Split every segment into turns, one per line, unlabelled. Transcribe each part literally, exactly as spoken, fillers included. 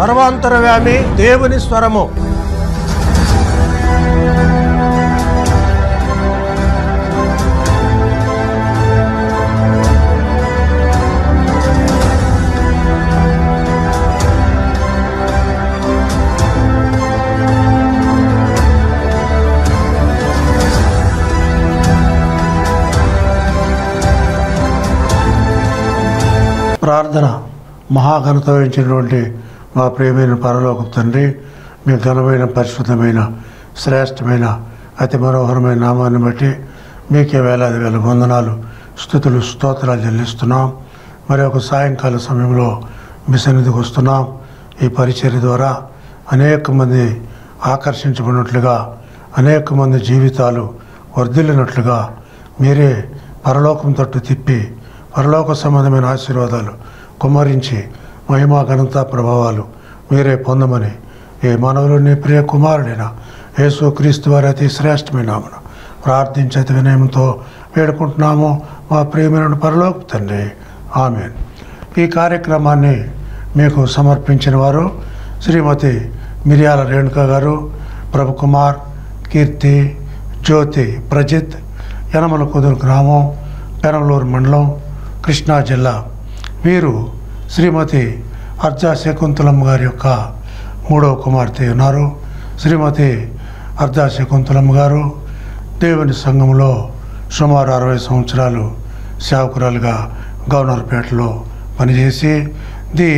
సర్వాంతరవ్యామి దేవుని స్వరము. ప్రార్థన. మహాఘనత వహించినటువంటి మా ప్రియమైన పరలోక తండ్రి, మీ ఘనమైన పరిశుద్ధమైన శ్రేష్టమైన అతి మనోహరమైన నామాన్ని బట్టి మీకే వేలాది వేల వందనాలు, స్తుతులు, స్తోత్రాలు చెల్లిస్తున్నాం. మరి ఒక సాయంకాల సమయంలో మీ సన్నిధికి వస్తున్నాం. ఈ పరిచర్య ద్వారా అనేక మంది ఆకర్షించబడినట్లుగా, అనేక మంది జీవితాలు వర్ధిల్లినట్లుగా మీరే పరలోకం తట్టు తిప్పి పరలోక సంబంధమైన ఆశీర్వాదాలు కుమ్మరించి మహిమా ఘనత ప్రభావాలు మీరే పొందమని ఏ మానవులని ప్రియ కుమారుడైన యేసుక్రీస్తు వారి అతి శ్రేష్టమైన నామమున ప్రార్థించి అతి వినయంతో వేడుకుంటున్నాము మా ప్రియమైన పరలోక తండ్రి, ఆమేన్. ఈ కార్యక్రమాన్ని మీకు సమర్పించిన వారు శ్రీమతి మిరియాల రేణుక గారు, ప్రభుకుమార్, కీర్తి, జ్యోతి, ప్రజిత్, యనమల కుదురు గ్రామం, పెనమలూరు మండలం, కృష్ణా జిల్లా. వీరు శ్రీమతి అర్జా శకుంతలమ్మ గారి యొక్క మూడవ కుమార్తె ఉన్నారు. శ్రీమతి అర్జా శకుంతలమ్మ గారు దేవుని సంఘంలో సుమారు అరవై సంవత్సరాలు సేవకురాలుగా గవర్నర్పేటలో పనిచేసి ది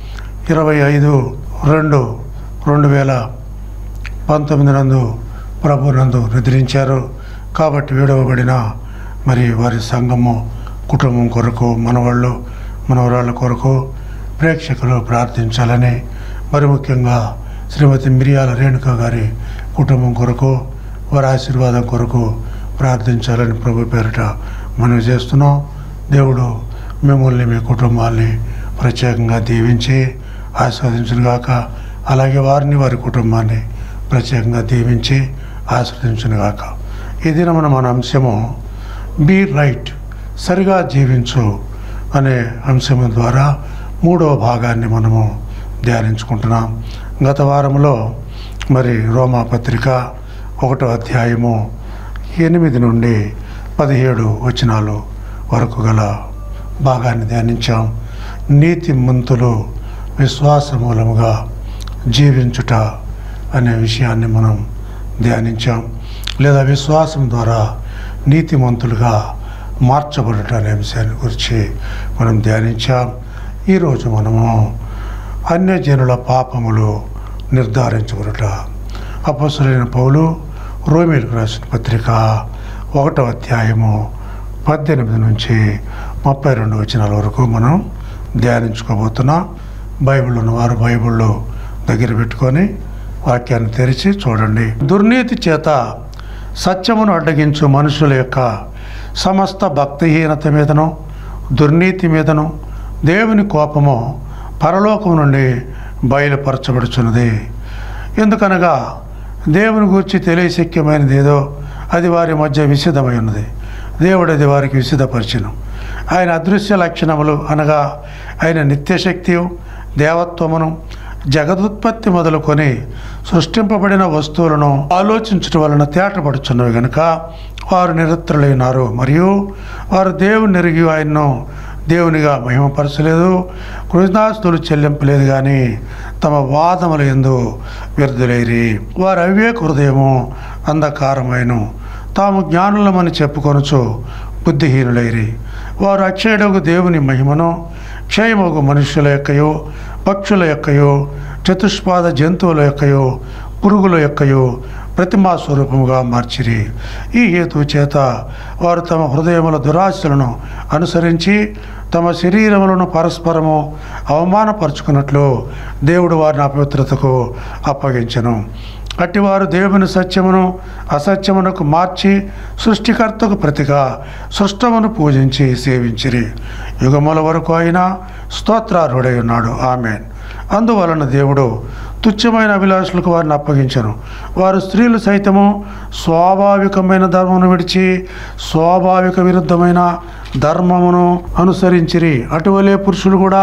ఇరవై ఐదు రెండు రెండు వేల పంతొమ్మిది నందు ప్రభు నందు నిద్రించారు. కాబట్టి విడవబడిన మరి వారి సంఘము కుటుంబం కొరకు, మనవాళ్ళు మనవరాళ్ళ కొరకు ప్రేక్షకులు ప్రార్థించాలని, మరి ముఖ్యంగా శ్రీమతి మిరియాల రేణుక గారి కుటుంబం కొరకు, వారి ఆశీర్వాదం కొరకు ప్రార్థించాలని ప్రభు పేరిట మనవి చేస్తున్నాం. దేవుడు మిమ్మల్ని, మీ కుటుంబాన్ని ప్రత్యేకంగా దీవించి ఆస్వాదించునుగాక. అలాగే వారిని, వారి కుటుంబాన్ని ప్రత్యేకంగా దీవించి ఆస్వాదించునుగాక. ఈ దినమున మన అంశము బీ రైట్, సరిగా జీవించు అనే అంశము ద్వారా మూడవ భాగాన్ని మనము ధ్యానించుకుంటున్నాం. గత వారంలో మరి రోమా పత్రిక ఒకటో అధ్యాయము ఎనిమిది నుండి పదిహేడు వచనాలు వరకు గల భాగాన్ని ధ్యానించాం. నీతిమంతులు విశ్వాస మూలముగా జీవించుట అనే విషయాన్ని మనం ధ్యానించాం. లేదా విశ్వాసం ద్వారా నీతిమంతులుగా మార్చబడుట అనే అంశాన్ని గురించి మనం ధ్యానించాం. ఈరోజు మనము అన్యజనుల పాపములు నిర్ధారించబడుట. అపొస్తలుడైన పౌలు రోమీయులకు రాసిన పత్రిక ఒకటో అధ్యాయము పద్దెనిమిది నుంచి ముప్పై రెండు వచనాల వరకు మనం ధ్యానించుకోబోతున్నాం. బైబిల్ ఉన్నవారు బైబిల్లో దగ్గర పెట్టుకొని వాక్యాన్ని తెరిచి చూడండి. దుర్నీతి చేత సత్యమును అడ్డగించు మనుషుల యొక్క సమస్త భక్తిహీనత మీదను, దుర్నీతి మీదను దేవుని కోపము పరలోకం నుండి బయలుపరచబడుచున్నది. ఎందుకనగా దేవుని గురించి తెలియశక్యమైనది ఏదో అది వారి మధ్య విసిదమై ఉన్నది. దేవుడు అది వారికి విసిదపరిచెను. ఆయన అదృశ్య లక్షణములు అనగా ఆయన నిత్యశక్తియు, దేవత్వమును, జగదుత్పత్తి మొదలుకొని సృష్టింపబడిన వస్తువులను ఆలోచించడం వలన తేటపడుచున్నవి గనుక వారు నిరత్రులైనారు. మరియు వారు దేవుని ఎరిగి ఆయన్ను దేవునిగా మహిమపరచలేదు, కృతజ్ఞతాస్తుతులు చెల్లింపలేదు, కానీ తమ వాదముల యందు వ్యర్థులైరి. వారు అవివేక హృదయము అంధకారమైన తాము జ్ఞానులమని చెప్పుకొనుచు బుద్ధిహీనులైరి. వారు అక్షయుడగు దేవుని మహిమను క్షయమగు మనుష్యుల యొక్కయో, పక్షుల యొక్కయో, చతుష్పాద జంతువుల యొక్కయో, పురుగుల యొక్కయో ప్రతిమా స్వరూపముగా మార్చిరి. ఈ హేతు చేత వారు తమ హృదయముల దురాశలను అనుసరించి తమ శరీరములను పరస్పరము అవమానపరుచుకున్నట్లు దేవుడు వారిని అపవిత్రతకు అప్పగించెను. అట్టివారు దేవుని సత్యమును అసత్యమునకు మార్చి సృష్టికర్తకు ప్రతిగా సృష్టమును పూజించి సేవించిరి. యుగముల వరకు ఆయన స్తోత్రార్హుడై ఉన్నాడు. ఆమేన్. అందువలన దేవుడు తుచ్చమైన అభిలాషులకు వారిని అప్పగించను. వారు స్త్రీలు సైతము స్వాభావికమైన ధర్మమును విడిచి స్వాభావిక విరుద్ధమైన ధర్మమును అనుసరించిరి. అటువలే పురుషులు కూడా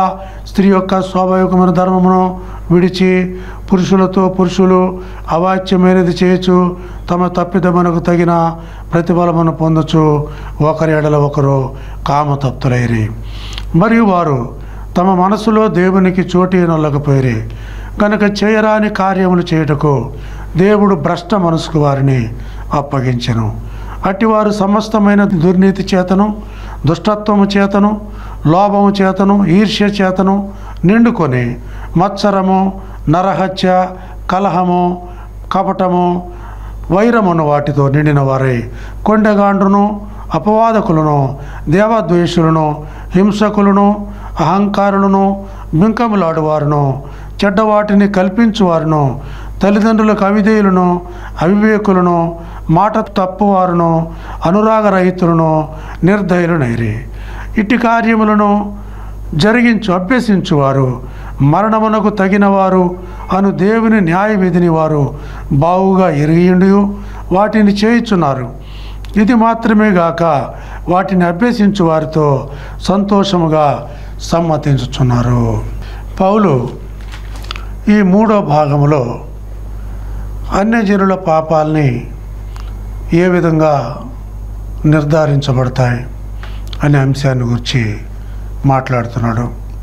స్త్రీ యొక్క స్వాభావికమైన ధర్మమును విడిచి పురుషులతో పురుషులు అవాచ్యమైనది చేయొచ్చు తమ తప్పిదమునకు తగిన ప్రతిఫలమును పొందొచ్చు ఒకరి ఎడల ఒకరు కామతప్తులైరి. మరియు వారు తమ మనసులో దేవునికి చోటు నొల్లకపోయిరి కనుక చేయరాని కార్యములు చేయుటకు దేవుడు భ్రష్ట మనసుకు వారిని అప్పగించెను. అట్టివారు సమస్తమైన దుర్నీతి చేతను దుష్టత్వము చేతను లోభము చేతను ఈర్ష్య చేతను నిండుకొని మత్సరము నరహత్య కలహము కపటము వైరమును వాటితో నిండిన వారై కొండగాండ్రును అపవాదకులను దేవద్వేషులను హింసకులను అహంకారులను బింకములాడువారును చెడ్డవాటిని కల్పించువారును తల్లిదండ్రులకు అవిధేయులను అవివేకులను మాట తప్పువారును అనురాగరహితులను నిర్దయులనైరి. ఇట్టి కార్యములను జరిగించు అభ్యసించువారు మరణమునకు తగినవారు అను దేవుని న్యాయ విధిని వారు బావుగా ఎరిగిండి వాటిని చేయుచున్నారు. ఇది మాత్రమే గాక వాటిని అభ్యసించు వారితో సంతోషముగా సమ్మతించుచున్నారు. పౌలు ఈ మూడో భాగంలో అన్యజనుల పాపాలని ఏ విధంగా నిర్ధారించబడతాయి అనే అంశాన్ని గురించి మాట్లాడుతున్నాడు.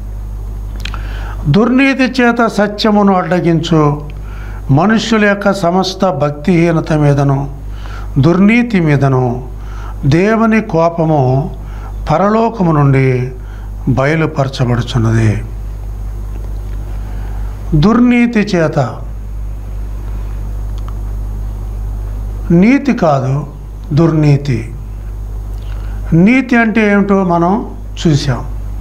దుర్నీతి చేత సత్యమును అడ్డగించు మనుష్యుల యొక్క సమస్త భక్తిహీనత మీదను దుర్నీతి మీదను దేవుని కోపము పరలోకము నుండి బయలుపరచబడుచున్నది. దుర్నీతి చేత, నీతి కాదు దుర్నీతి. నీతి అంటే ఏమిటో మనం చూసాం.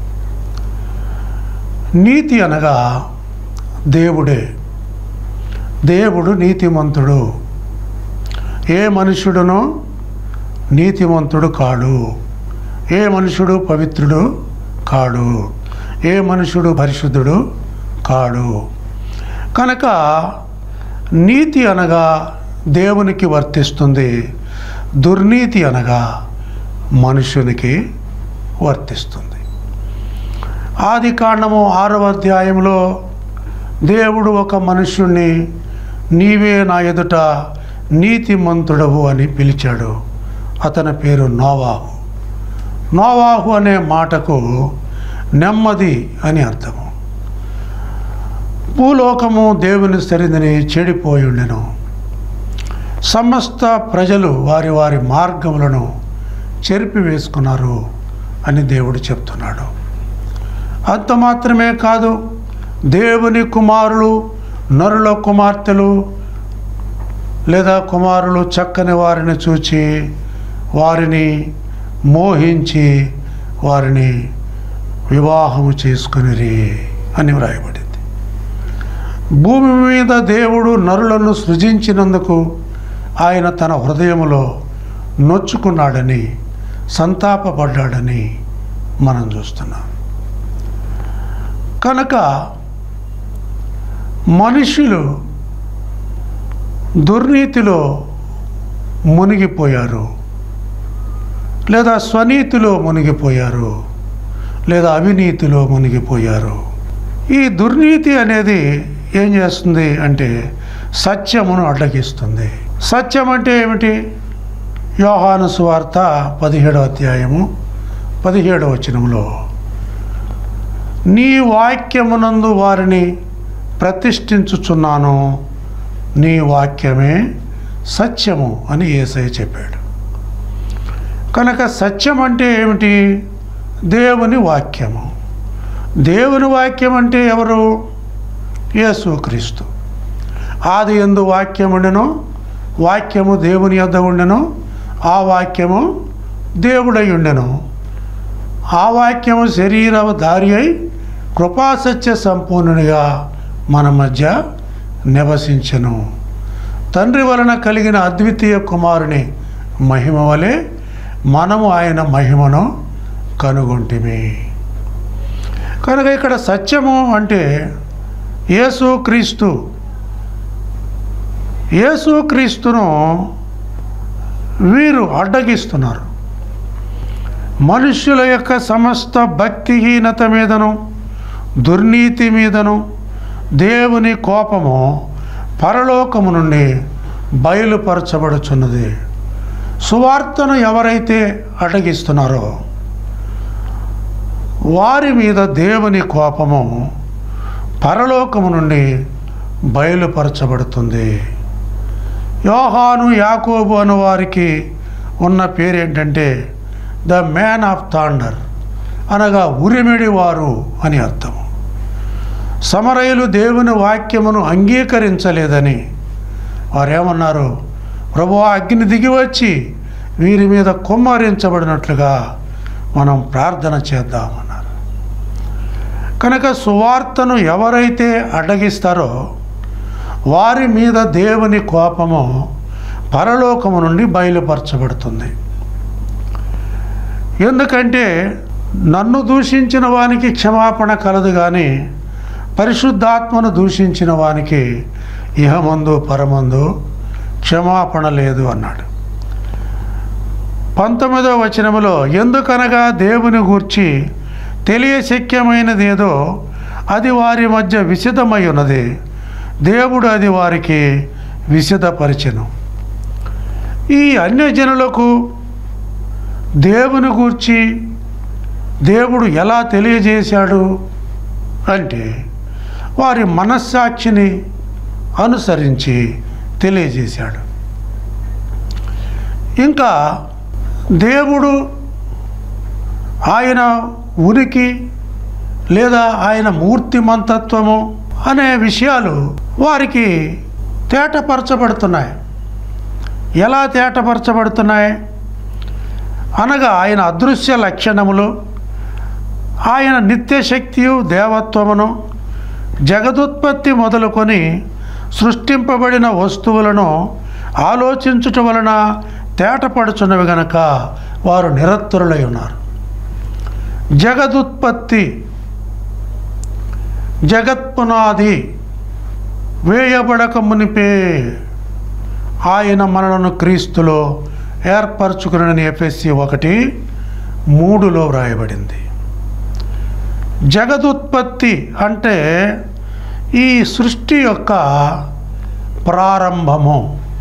నీతి అనగా దేవుడే. దేవుడు నీతిమంతుడు. ఏ మనుష్యుడునో నీతిమంతుడు కాడు. ఏ మనుషుడు పవిత్రుడు కాడు. ఏ మనుషుడు పరిశుద్ధుడు కాడు. కనుక నీతి అనగా దేవునికి వర్తిస్తుంది, దుర్నీతి అనగా మనుషునికి వర్తిస్తుంది. ఆది కాండము ఆరవ అధ్యాయంలో దేవుడు ఒక మనుష్యుణ్ణి నీవే నా ఎదుట నీతిమంతుడవు అని పిలిచాడు. అతని పేరు నోవాహు. నోవాహు అనే మాటకు నెమ్మది అని అర్థము. భూలోకము దేవుని సరిదని చెడిపోయి ఉండెను. సమస్త ప్రజలు వారి వారి మార్గములను చెరిపివేసుకున్నారు అని దేవుడు చెప్తున్నాడు. అంత మాత్రమే కాదు, దేవుని కుమారులు నరుల కుమార్తెలు లేదా కుమారులు చక్కని వారిని చూచి వారిని మోహించి వారిని వివాహము చేసుకునిరి అని వ్రాయబడింది. భూమి మీద దేవుడు నరులను సృజించినందుకు ఆయన తన హృదయములో నొచ్చుకున్నాడని సంతాపపడ్డాడని మనం చూస్తున్నాం. కనుక మనుషులు దుర్నీతిలో మునిగిపోయారు, లేదా స్వనీతిలో మునిగిపోయారు, లేదా అవినీతిలో మునిగిపోయారు. ఈ దుర్నీతి అనేది ఏం చేస్తుంది అంటే సత్యమును అడ్డగిస్తుంది. సత్యం అంటే ఏమిటి? యోహాను సువార్త పదిహేడవ అధ్యాయము పదిహేడవ వచనంలో నీ వాక్యమునందు వారిని ప్రతిష్ఠించుచున్నాను, నీ వాక్యమే సత్యము అని యేసయ్య చెప్పాడు. కనుక సత్యం అంటే ఏమిటి? దేవుని వాక్యము. దేవుని వాక్యం అంటే ఎవరు? యేసుక్రీస్తు. ఆది యందు వాక్యముండెను, వాక్యము దేవుని యొద్ద ఉండెను, ఆ వాక్యము దేవుడై ఉండెను. ఆ వాక్యము శరీరధారి అయి కృపాసత్య సంపూర్ణునిగా మన మధ్య నివసించెను. తండ్రి వలన కలిగిన అద్వితీయ కుమారుని మహిమ వలె మనము ఆయన మహిమను కనుగొంటిమి. కనుక ఇక్కడ సత్యము అంటే యేసుక్రీస్తు. యేసుక్రీస్తును వీరు అడ్డగిస్తున్నారు. మనుష్యుల యొక్క సమస్త భక్తిహీనత మీదను దుర్నీతి మీదను దేవుని కోపము పరలోకము నుండి బయలుపరచబడుచున్నది. సువార్తను ఎవరైతే అడ్డగిస్తున్నారో వారి మీద దేవుని కోపము పరలోకము నుండి బయలుపరచబడుతుంది. యోహాను, యాకోబు అను వారికి ఉన్న పేరేంటంటే ద మ్యాన్ ఆఫ్ థాండర్, అనగా ఉరిమిడి వారు అని అర్థం. సమరయులు దేవుని వాక్యమును అంగీకరించలేదని వారేమన్నారు? ప్రభువా, అగ్ని దిగి వచ్చి వీరి మీద కుమ్మరించబడినట్లుగా మనం ప్రార్థన చేద్దామన్నారు. కనుక సువార్తను ఎవరైతే అడ్డగిస్తారో వారి మీద దేవుని కోపము పరలోకము నుండి బయలుపరచబడుతుంది. ఎందుకంటే నన్ను దూషించిన వానికి క్షమాపణ కలదు, కానీ పరిశుద్ధాత్మను దూషించిన వానికి ఇహమందు పరమందు క్షమాపణ లేదు అన్నాడు. పంతొమ్మిదవ వచనములో, ఎందుకనగా దేవుని గూర్చి తెలియశక్యమైనదేదో అది వారి మధ్య విశదమై ఉన్నది, దేవుడు అది వారికి విశదపరిచెను. ఈ అన్యజనులకు దేవుని గూర్చి దేవుడు ఎలా తెలియజేశాడు అంటే వారి మనస్సాక్షిని అనుసరించి తెలియజేశాడు. ఇంకా దేవుడు ఆయన ఉనికి లేదా ఆయన మూర్తిమంతత్వము అనే విషయాలు వారికి తేటపరచబడుతున్నాయి. ఎలా తేటపరచబడుతున్నాయి అనగా ఆయన అదృశ్య లక్షణములు, ఆయన నిత్యశక్తియు దేవత్వమును, జగదుత్పత్తి మొదలుకొని సృష్టింపబడిన వస్తువులను ఆలోచించుట వలన తేటపడుచున్నవి గనక వారు నిరత్తురులై ఉన్నారు. జగదుత్పత్తి, జగత్పునాది వేయబడక మునిపే ఆయన మనలను క్రీస్తులో ఏర్పరచుకునని ఎఫెసీ ఒకటి మూడులో వ్రాయబడింది. జగదుత్పత్తి అంటే ఈ సృష్టి యొక్క ప్రారంభము.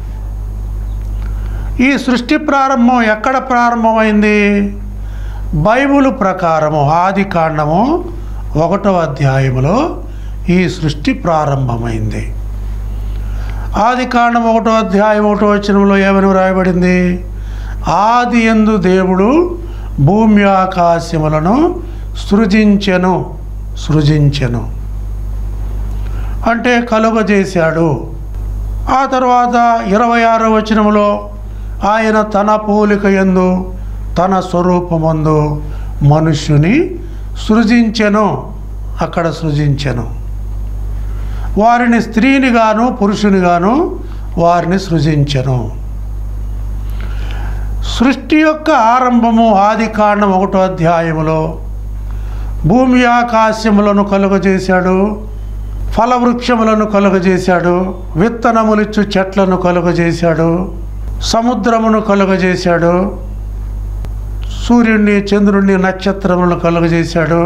ఈ సృష్టి ప్రారంభం ఎక్కడ ప్రారంభమైంది? బైబిల్ ప్రకారము ఆది కాండము ఒకటవ అధ్యాయములో ఈ సృష్టి ప్రారంభమైంది. ఆది కాండం ఒకటో అధ్యాయం ఒకటో వచనంలో ఏమని వ్రాయబడింది? ఆది యందు దేవుడు భూమి ఆకాశములను సృజించెను. సృజించెను అంటే కలుగజేశాడు. ఆ తర్వాత ఇరవై ఆరో వచనంలో ఆయన తన పోలిక యందు తన స్వరూపమందు మనుష్యుని సృజించెను. అక్కడ సృజించెను. వారిని స్త్రీనిగాను పురుషునిగాను వారిని సృజించెను. సృష్టి యొక్క ఆరంభము ఆది కాండం ఒకటో అధ్యాయములో భూమి ఆకాశములను కలుగజేశాడు, ఫలవృక్షములను కలుగజేశాడు, విత్తనములిచ్చు చెట్లను కలుగజేశాడు, సముద్రమును కలుగజేశాడు, సూర్యుడిని చంద్రుడిని నక్షత్రములను కలుగజేశాడు.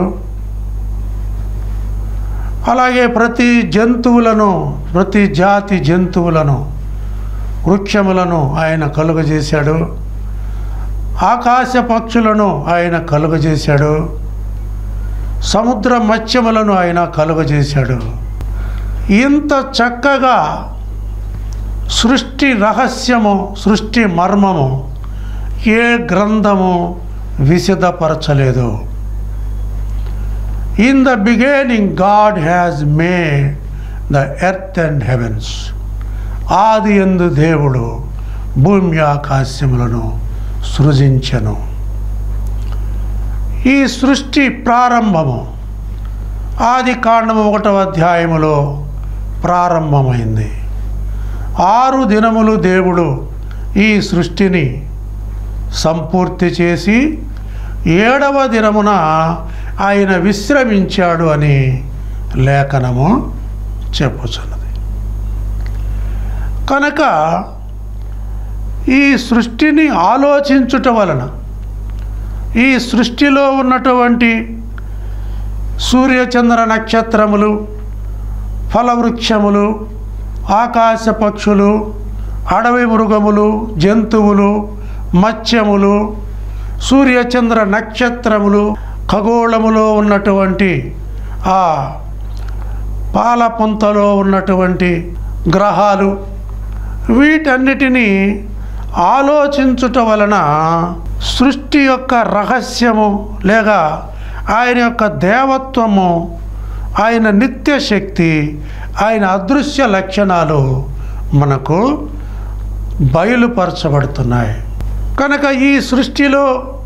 అలాగే ప్రతి జంతువులను, ప్రతి జాతి జంతువులను, వృక్షములను ఆయన కలుగజేశాడు. ఆకాశ పక్షులను ఆయన కలుగజేశాడు. సముద్ర మత్స్యములను ఆయన కలుగజేశాడు. ఇంత చక్కగా సృష్టి రహస్యము, సృష్టి మర్మము ఏ గ్రంథము విశదపరచలేదు. In the beginning God has made the earth and heavens. ఆది యందు దేవుడు భూమి ఆకాశములను సృజించెను. ఈ సృష్టి ప్రారంభము ఆది కాండము ఒకటవ అధ్యాయములో ప్రారంభమైంది. ఆరు దినములు దేవుడు ఈ సృష్టిని సంపూర్తి చేసి ఏడవ దినమున ఆయన విశ్రమించాడు అని లేఖనము చెప్పుచున్నది. కనుక ఈ సృష్టిని ఆలోచించుట వలన, ఈ సృష్టిలో ఉన్నటువంటి సూర్యచంద్ర నక్షత్రములు, ఫలవృక్షములు, ఆకాశ పక్షులు, అడవి మృగములు, జంతువులు, మత్స్యములు, సూర్యచంద్ర నక్షత్రములు, ఖగోళములో ఉన్నటువంటి ఆ పాలపుంతలో ఉన్నటువంటి గ్రహాలు, వీటన్నిటినీ ఆలోచించుట వలన సృష్టి యొక్క రహస్యము లేక ఆయన యొక్క దేవత్వము, ఆయన నిత్యశక్తి, ఆయన అదృశ్య లక్షణాలు మనకు బయలుపరచబడుతున్నాయి. కనుక ఈ సృష్టిలో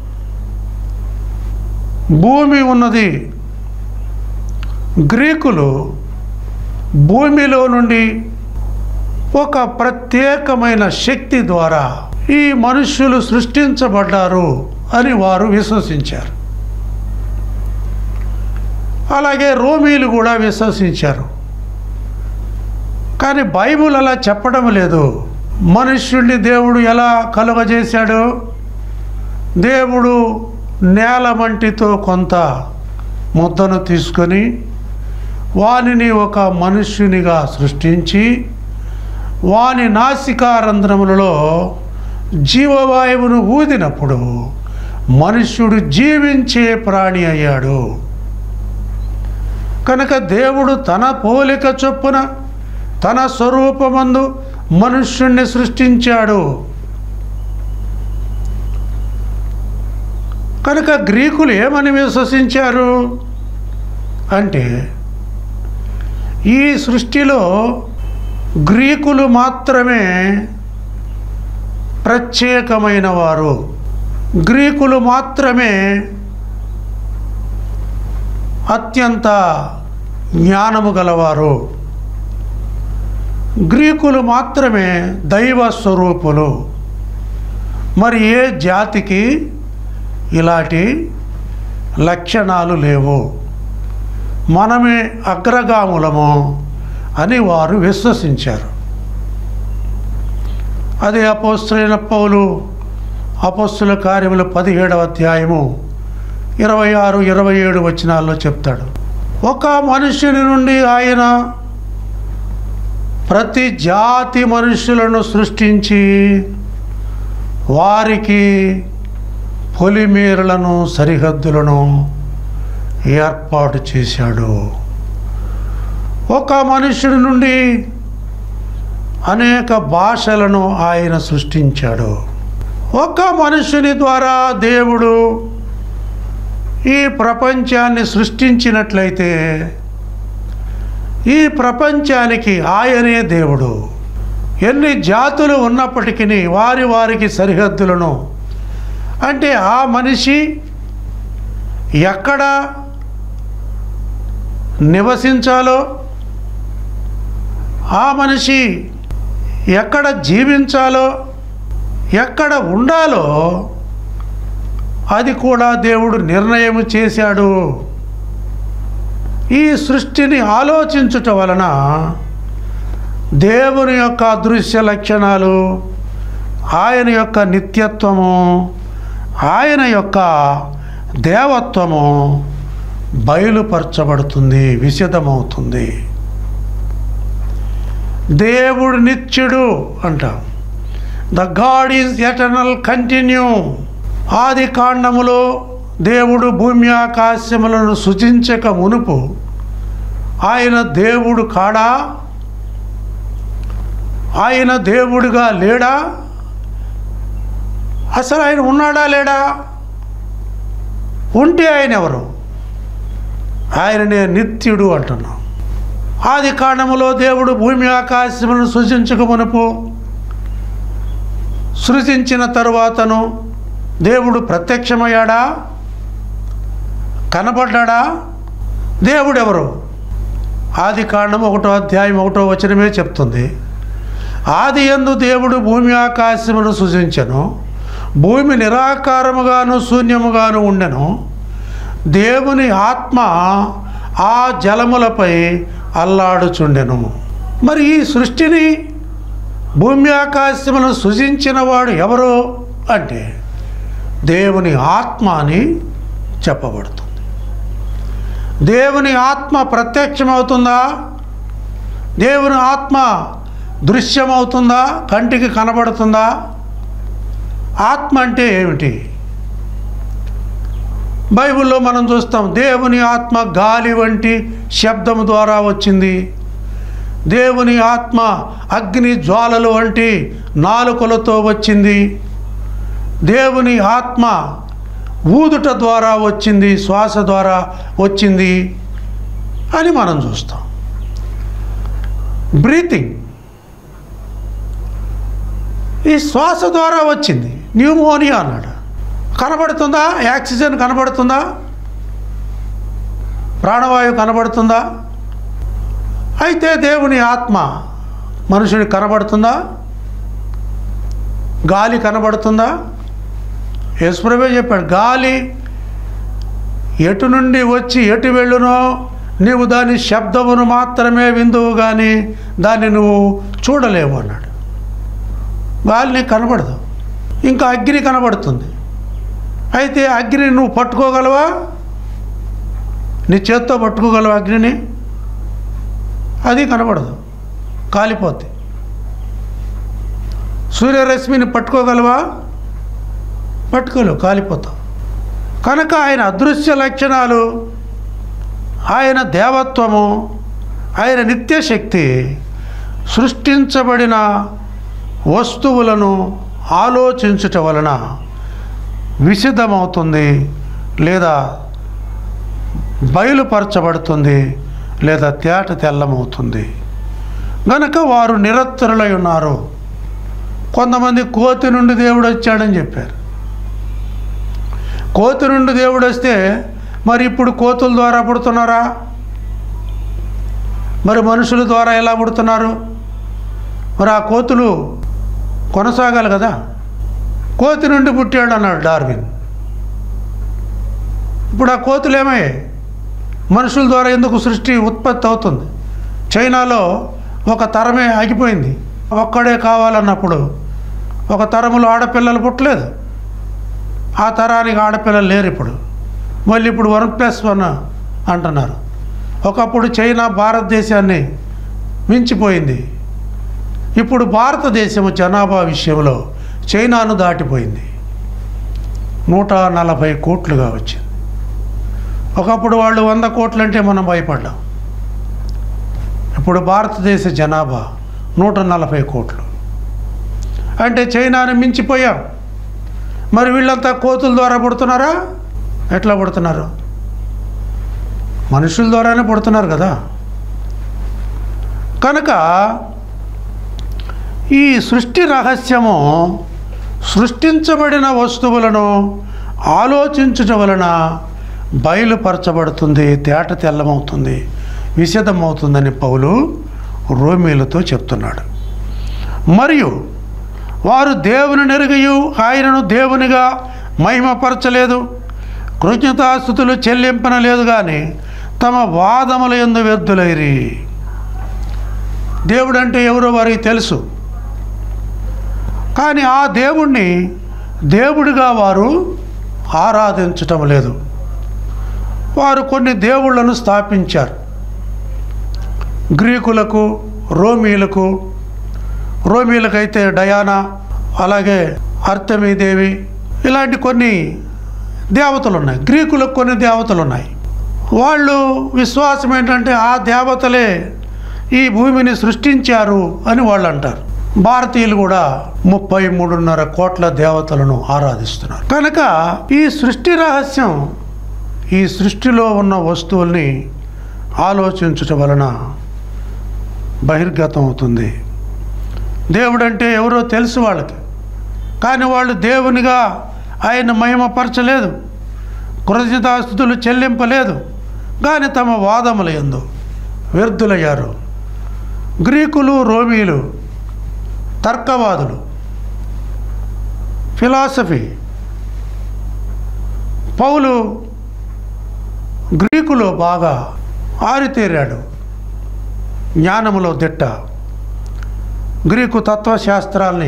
భూమి ఉన్నది. గ్రీకులు భూమిలో నుండి ఒక ప్రత్యేకమైన శక్తి ద్వారా ఈ మనుష్యులు సృష్టించబడ్డారు అని వారు విశ్వసించారు. అలాగే రోమీలు కూడా విశ్వసించారు. కానీ బైబిల్ అలా చెప్పడం లేదు. మనుష్యుడిని దేవుడు ఎలా కలుగజేశాడు? దేవుడు నేల మంటితో కొంత ముద్దను తీసుకొని వానిని ఒక మనుష్యునిగా సృష్టించి వాని నాసికారంధ్రములలో జీవవాయువును ఊదినప్పుడు మనుష్యుడు జీవించే ప్రాణి అయ్యాడు. కనుక దేవుడు తన పోలిక చొప్పున తన స్వరూపమందు మనుష్యుణ్ణి సృష్టించాడు. కనుక గ్రీకులు ఏమని విశ్వసించారు అంటే, ఈ సృష్టిలో గ్రీకులు మాత్రమే ప్రత్యేకమైన వారు, గ్రీకులు మాత్రమే అత్యంత జ్ఞానము గలవారు, గ్రీకులు మాత్రమే దైవ స్వరూపులు. మరి ఏ జాతికి ఇలాంటి లక్షణాలు లేవు, మనమే అగ్రగాములము అని వారు విశ్వసించారు. అదే అపోస్తలుడైన పౌలు అపోస్తలుల కార్యములు పదిహేడవ అధ్యాయము ఇరవై ఆరు ఇరవై ఏడు వచనాల్లో చెప్తాడు. ఒక మనుష్యుని నుండి ఆయన ప్రతి జాతి మనుషులను సృష్టించి వారికి పొలిమేరలను సరిహద్దులను ఏర్పాటు చేశాడు. ఒక మనుష్యుడి నుండి అనేక భాషలను ఆయన సృష్టించాడు. ఒక మనుషుని ద్వారా దేవుడు ఈ ప్రపంచాన్ని సృష్టించినట్లయితే ఈ ప్రపంచానికి ఆయనే దేవుడు. ఎన్ని జాతులు ఉన్నప్పటికీ వారి వారికి సరిహద్దులను, అంటే ఆ మనిషి ఎక్కడ నివసించాలో, ఆ మనిషి ఎక్కడ జీవించాలో, ఎక్కడ ఉండాలో అది కూడా దేవుడు నిర్ణయం చేశాడు. ఈ సృష్టిని ఆలోచించుట వలన దేవుని యొక్క అదృశ్య లక్షణాలు, ఆయన యొక్క నిత్యత్వము, ఆయన యొక్క దేవత్వము బయలుపరచబడుతుంది, విశదమవుతుంది. దేవుడు నిత్యుడు అంటాం. The God is eternal continue. ఆది కాండములో దేవుడు భూమి ఆకాశములను సృజించక మునుపు ఆయన దేవుడు కాడా? ఆయన దేవుడిగా లేడా? అసలు ఆయన ఉన్నాడా లేడా? ఉంటే ఆయన ఎవరు? ఆయననే నిత్యుడు అంటున్నాం. ఆది కాండములో దేవుడు భూమి ఆకాశములను సృజించక మునుపు, సృజించిన తరువాతను దేవుడు ప్రత్యక్షమయ్యాడా? కనబడ్డా? దేవుడు ఎవరు? ఆది కాండం ఒకటో అధ్యాయం ఒకటో వచనమే చెప్తుంది. ఆది యందు దేవుడు భూమి ఆకాశమును సృజించెను, భూమి నిరాకారముగాను శూన్యముగాను ఉండెను, దేవుని ఆత్మ ఆ జలములపై అల్లాడుచుండెను. మరి ఈ సృష్టిని భూమి ఆకాశమును సృజించిన వాడు ఎవరు అంటే దేవుని ఆత్మ అని చెప్పబడుతుంది. దేవుని ఆత్మ ప్రత్యక్షమవుతుందా? దేవుని ఆత్మ దృశ్యమవుతుందా? కంటికి కనబడుతుందా? ఆత్మ అంటే ఏమిటి? బైబిల్లో మనం చూస్తాం, దేవుని ఆత్మ గాలి వంటి శబ్దం ద్వారా వచ్చింది, దేవుని ఆత్మ అగ్ని జ్వాలలు వంటి నాలుకలతో వచ్చింది, దేవుని ఆత్మ ఊదుట ద్వారా వచ్చింది, శ్వాస ద్వారా వచ్చింది అని మనం చూస్తాం. బ్రీతింగ్ ఈ శ్వాస ద్వారా వచ్చింది. న్యూమోనియా అన్నాడు. కనబడుతుందా? ఆక్సిజన్ కనబడుతుందా? ప్రాణవాయువు కనబడుతుందా? అయితే దేవుని ఆత్మ మనుషుడికి కనబడుతుందా? గాలి కనబడుతుందా? యేసుప్రభువే చెప్పాడు, గాలి ఎటు నుండి వచ్చి ఎటు వెళ్ళునో నీవు దాని శబ్దమును మాత్రమే విందువు కానీ దాన్ని నువ్వు చూడలేవు అన్నాడు. గాలి నీకు కనబడదు. ఇంకా అగ్ని కనబడుతుంది. అయితే అగ్ని నువ్వు పట్టుకోగలవా? నీ చేత్తో పట్టుకోగలవా అగ్నిని? అది కనబడదు, కాలిపోతే. సూర్యరశ్మిని పట్టుకోగలవా? పట్టుకోలేవు, కాలిపోతావు. కనుక ఆయన అదృశ్య లక్షణాలు, ఆయన దేవత్వము, ఆయన నిత్యశక్తి సృష్టించబడిన వస్తువులను ఆలోచించుట వలన విసిద్ధమవుతుంది, లేదా బయలుపరచబడుతుంది, లేదా తేట తెల్లమవుతుంది. గనక వారు నిరత్తరులై ఉన్నారు. కొంతమంది కోతి నుండి దేవుడు వచ్చాడని చెప్పారు. కోతి నుండి దేవుడు వస్తే మరి ఇప్పుడు కోతుల ద్వారా పుడుతున్నారా? మరి మనుషుల ద్వారా ఎలా పుడుతున్నారు? మరి ఆ కోతులు కొనసాగాలి కదా. కోతి నుండి పుట్టాడు అన్నాడు డార్విన్. ఇప్పుడు ఆ కోతులు ఏమయ్యాయి? మనుషుల ద్వారా ఎందుకు సృష్టి ఉత్పత్తి అవుతుంది? చైనాలో ఒక తరమే ఆగిపోయింది. ఒక్కడే కావాలన్నప్పుడు ఒక తరములో ఆడపిల్లలు పుట్టలేదు. ఆ తరానికి ఆడపిల్లలు లేరు ఇప్పుడు. మళ్ళీ ఇప్పుడు వన్ ప్లస్ వన్ అంటున్నారు. ఒకప్పుడు చైనా భారతదేశాన్ని మించిపోయింది. ఇప్పుడు భారతదేశం జనాభా విషయంలో చైనాను దాటిపోయింది. నూట నలభై కోట్లుగా వచ్చింది. ఒకప్పుడు వాళ్ళు వంద కోట్లు అంటే మనం భయపడ్డాం. ఇప్పుడు భారతదేశ జనాభా నూట నలభై కోట్లు అంటే చైనాను మించిపోయాం. మరి వీళ్ళంతా కోతుల ద్వారా పుడుతున్నారా? ఎట్లా పుడుతున్నారు? మనుషుల ద్వారానే పుడుతున్నారు కదా. కనుక ఈ సృష్టి రహస్యము సృష్టించబడిన వస్తువులను ఆలోచించటం వలన బయలుపరచబడుతుంది, తేట తెల్లమవుతుంది, విశదమవుతుందని పౌలు రోమీలతో చెప్తున్నాడు. మరియు వారు దేవుని నెరుగయు ఆయనను దేవునిగా మహిమపరచలేదు, కృతజ్ఞతాస్తుతులు చెల్లింపనలేదు, కానీ తమ వాదముల యందు వ్యర్థులైరి. దేవుడు అంటే ఎవరో వారికి తెలుసు, కానీ ఆ దేవుణ్ణి దేవుడిగా వారు ఆరాధించటం లేదు. వారు కొన్ని దేవుళ్లను స్థాపించారు. గ్రీకులకు, రోమీలకు, రోమీలకైతే డయానా, అలాగే అర్తెమీదేవి, ఇలాంటి కొన్ని దేవతలు ఉన్నాయి. గ్రీకులకు కొన్ని దేవతలు ఉన్నాయి. వాళ్ళు విశ్వాసం ఏంటంటే ఆ దేవతలే ఈ భూమిని సృష్టించారు అని వాళ్ళు అంటారు. భారతీయులు కూడా ముప్పై మూడున్నర కోట్ల దేవతలను ఆరాధిస్తున్నారు. కనుక ఈ సృష్టి రహస్యం, ఈ సృష్టిలో ఉన్న వస్తువుల్ని ఆలోచించటం వలన బహిర్గతం అవుతుంది. దేవుడు అంటే ఎవరో తెలుసు వాళ్ళకి, కానీ వాళ్ళు దేవునిగా ఆయన మహిమపరచలేదు, కృతజ్ఞతాస్తుతులు చెల్లింపలేదు, కానీ తమ వాదముల యందు వ్యర్థులయ్యారు. గ్రీకులు, రోమీలు తర్కవాదులు, ఫిలాసఫీ. పౌలు గ్రీకులో బాగా ఆరితేరాడు, జ్ఞానములో దిట్ట. గ్రీకు తత్వశాస్త్రాల్ని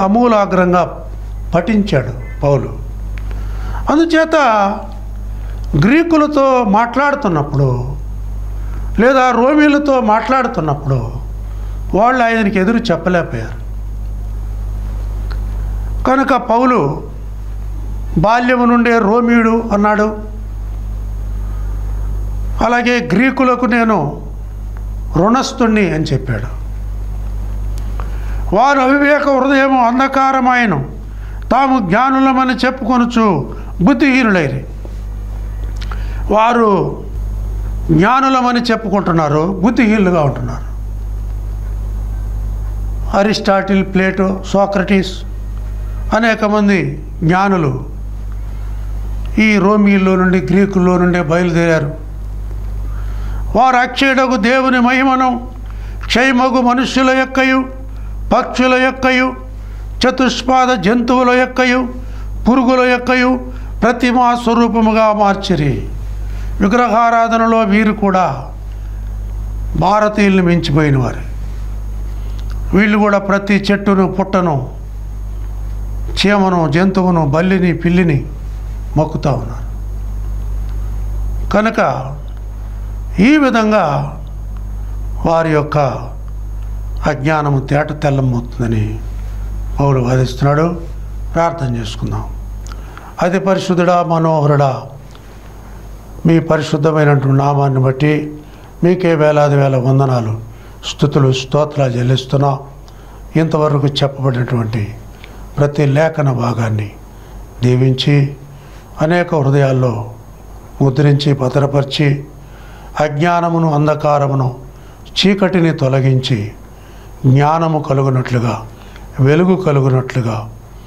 అమూలాగ్రంగా పఠించాడు పౌలు. అందుచేత గ్రీకులతో మాట్లాడుతున్నప్పుడు లేదా రోమీలతో మాట్లాడుతున్నప్పుడు వాళ్ళు ఆయనకి ఎదురు చెప్పలేకపోయారు. కనుక పౌలు బాల్యము నుండే రోమీయుడు అన్నాడు. అలాగే గ్రీకులకు నేను రుణస్థుణ్ణి అని చెప్పాడు. వారు అవివేక హృదయము అంధకారమాయను, తాము జ్ఞానులమని చెప్పుకొనుచు బుద్ధిహీనులైరి. వారు జ్ఞానులమని చెప్పుకుంటున్నారు, బుద్ధిహీనులుగా ఉంటున్నారు. అరిస్టాటిల్, ప్లేటో, సోక్రటీస్ అనేక మంది జ్ఞానులు ఈ రోమీల్లో నుండి గ్రీకుల్లో నుండి బయలుదేరారు. వారు అక్షయుడగు దేవుని మహిమను క్షయమగు మనుష్యుల యొక్కయు పక్షుల యొక్కయు చతుష్పాద జంతువుల యొక్కయు పురుగుల యొక్కయు ప్రతిమా స్వరూపముగా మార్చిరి. విగ్రహారాధనలో వీరు కూడా భారతీయుల్ని మించిపోయిన వారు. వీళ్ళు కూడా ప్రతి చెట్టును పుట్టను చీమను జంతువును బల్లిని పిల్లిని మొక్కుతూ ఉన్నారు. కనుక ఈ విధంగా వారి యొక్క అజ్ఞానము తేట తెల్లమవుతుందని పౌలు వాదిస్తున్నాడు. ప్రార్థన చేసుకుందాం. అతి పరిశుద్ధుడా, మనోహరుడా, మీ పరిశుద్ధమైనటువంటి నామాన్ని బట్టి మీకే వేలాది వేల వందనాలు, స్తుతులు, స్తోత్రాలు చెల్లిస్తున్నాం. ఇంతవరకు చెప్పబడినటువంటి ప్రతి లేఖన భాగాన్ని దీవించి అనేక హృదయాల్లో ముద్రించి భద్రపరిచి అజ్ఞానమును అంధకారమును చీకటిని తొలగించి జ్ఞానము కలుగునట్లుగా వెలుగు కలుగునట్లుగా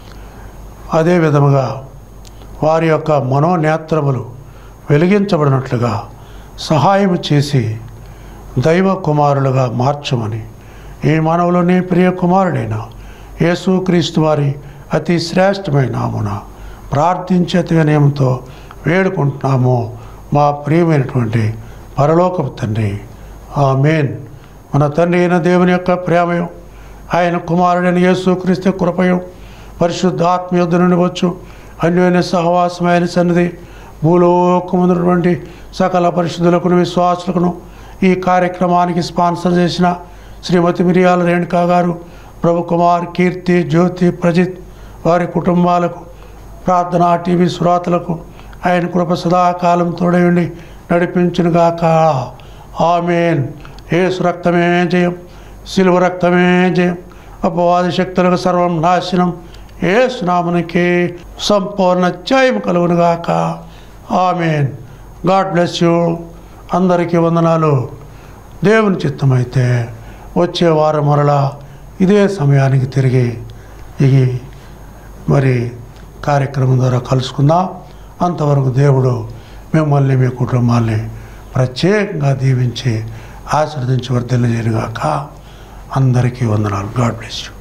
అదే విధముగా వారి యొక్క మనోనేత్రములు వెలిగించబడినట్లుగా సహాయం చేసి దైవ కుమారులుగా మార్చమని ఈ మానవులోని ప్రియ కుమారుడైన యేసుక్రీస్తు వారి అతి శ్రేష్టమైన నామున ప్రార్థించే వినయంతో వేడుకుంటున్నాము మా ప్రియమైనటువంటి పరలోకపు తండ్రి, ఆమేన్. మన తండ్రి అయిన దేవుని యొక్క ప్రేమయు ఆయన కుమారుడైన యేసుక్రీస్తు కృపయు పరిశుద్ధ ఆత్మయుద్ధ నుండి వచ్చు అన్యోన్య సహవాసమైన సన్నిధి భూలోకమున్నటువంటి సకల పరిశుద్ధులకును విశ్వాసులకును ఈ కార్యక్రమానికి స్పాన్సర్ చేసిన శ్రీమతి మిరియాల రేణుకా గారు, ప్రభు కుమార్, కీర్తి, జ్యోతి, ప్రజిత్ వారి కుటుంబాలకు, ప్రార్థనా టీవీ శ్రోతలకు ఆయన కృప సదాకాలం తోడయుండి నడిపించునుగాక. ఆమేన్. యేసు రక్తమే జయం, శిలువ రక్తమే జయం, అపవాది శక్తులకు సర్వం నాశనం. యేసు నామమునకే సంపూర్ణ జయం కలుగునుగాక. ఆమేన్. God bless you. అందరికీ వందనాలు. దేవుని చిత్తమైతే వచ్చే వారం మరలా ఇదే సమయానికి తిరిగి ఈ మరి కార్యక్రమం ద్వారా కలుసుకుందాం. అంతవరకు దేవుడు మిమ్మల్ని మీ కుటుంబాల్ని ప్రత్యేకంగా దీవించి ఆశీర్వదించి వర్ధిల్లజేయునుగాక. అందరికీ వందనాలు. God bless you.